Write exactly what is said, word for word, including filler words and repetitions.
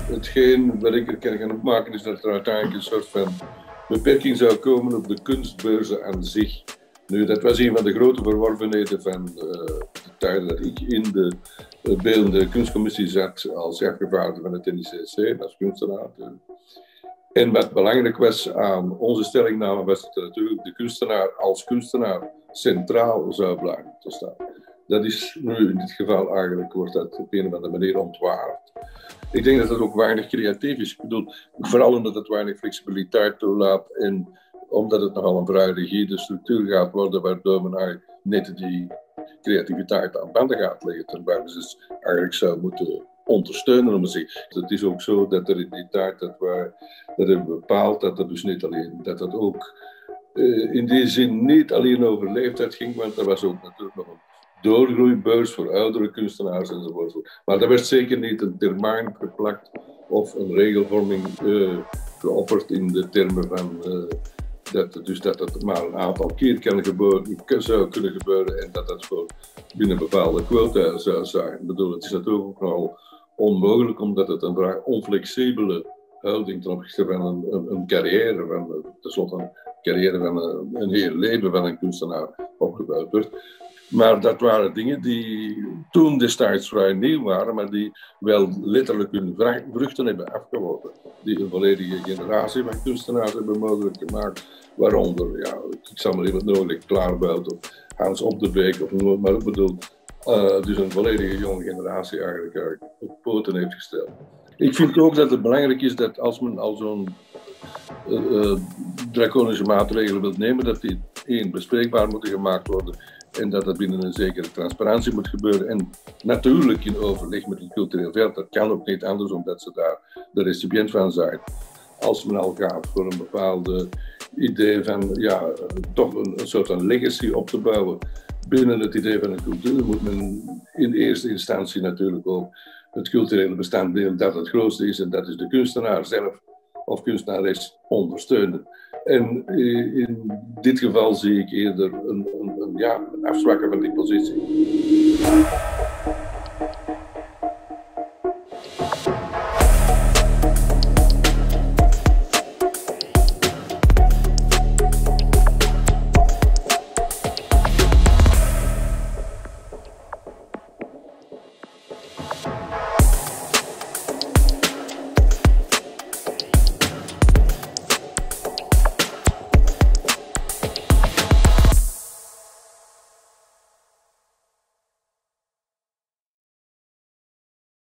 hetgeen wat ik er kan gaan opmaken is dat er uiteindelijk een soort van beperking zou komen op de kunstbeurzen aan zich. Nu, dat was een van de grote verworvenheden van uh, de tijd dat ik in de uh, beeldende kunstcommissie zat als afgevaardigde van het N I C C, als kunstenaar. En wat belangrijk was aan onze stellingname was dat natuurlijk de kunstenaar als kunstenaar centraal zou blijven te staan. Dat is nu in dit geval eigenlijk, wordt dat op een of andere manier ontwaard. Ik denk dat het ook weinig creatief is. Ik bedoel, vooral omdat het weinig flexibiliteit toelaat en omdat het nogal een vrij rigide structuur gaat worden, waardoor men eigenlijk net die creativiteit aan banden gaat leggen, terwijl ze dus eigenlijk zou moeten ondersteunen. Om te zeggen. Het is ook zo dat er in die tijd dat wij dat hebben bepaald, dat er dus niet alleen, dat het ook uh, in die zin niet alleen over leeftijd ging, want er was ook natuurlijk nog een doorgroeibeurs voor oudere kunstenaars enzovoort. Maar daar werd zeker niet een termijn geplakt of een regelvorming uh, geopperd in de termen van uh, dat, dus dat het maar een aantal keer kan gebeuren, zou kunnen gebeuren en dat dat gewoon binnen bepaalde quota zou zijn. Ik bedoel, het is natuurlijk ook nogal onmogelijk omdat het een vrij onflexibele houding ten opzichte van een, een, een carrière, van tenslotte een carrière van een, een heel leven van een kunstenaar opgebouwd wordt. Maar dat waren dingen die toen destijds vrij nieuw waren, maar die wel letterlijk hun vruchten hebben afgeworpen. Die een volledige generatie van kunstenaars hebben mogelijk gemaakt, waaronder, ja, ik zal maar even nodig, Klaarbuit of Hans Op de Beek, of noem maar ik bedoel, uh, dus een volledige jonge generatie eigenlijk, eigenlijk op poten heeft gesteld. Ik vind ook dat het belangrijk is dat als men al zo'n uh, uh, draconische maatregelen wil nemen, dat die één bespreekbaar moeten gemaakt worden. En dat dat binnen een zekere transparantie moet gebeuren. En natuurlijk in overleg met het cultureel veld. Dat kan ook niet anders, omdat ze daar de recipiënt van zijn. Als men al gaat voor een bepaalde idee van, ja, toch een, een soort van legacy op te bouwen binnen het idee van een cultuur, moet men in eerste instantie natuurlijk ook het culturele bestanddeel dat het grootste is, en dat is de kunstenaar zelf of kunstenares, ondersteunen. En in dit geval zie ik eerder een, een, een, ja, een afzwakken van die positie.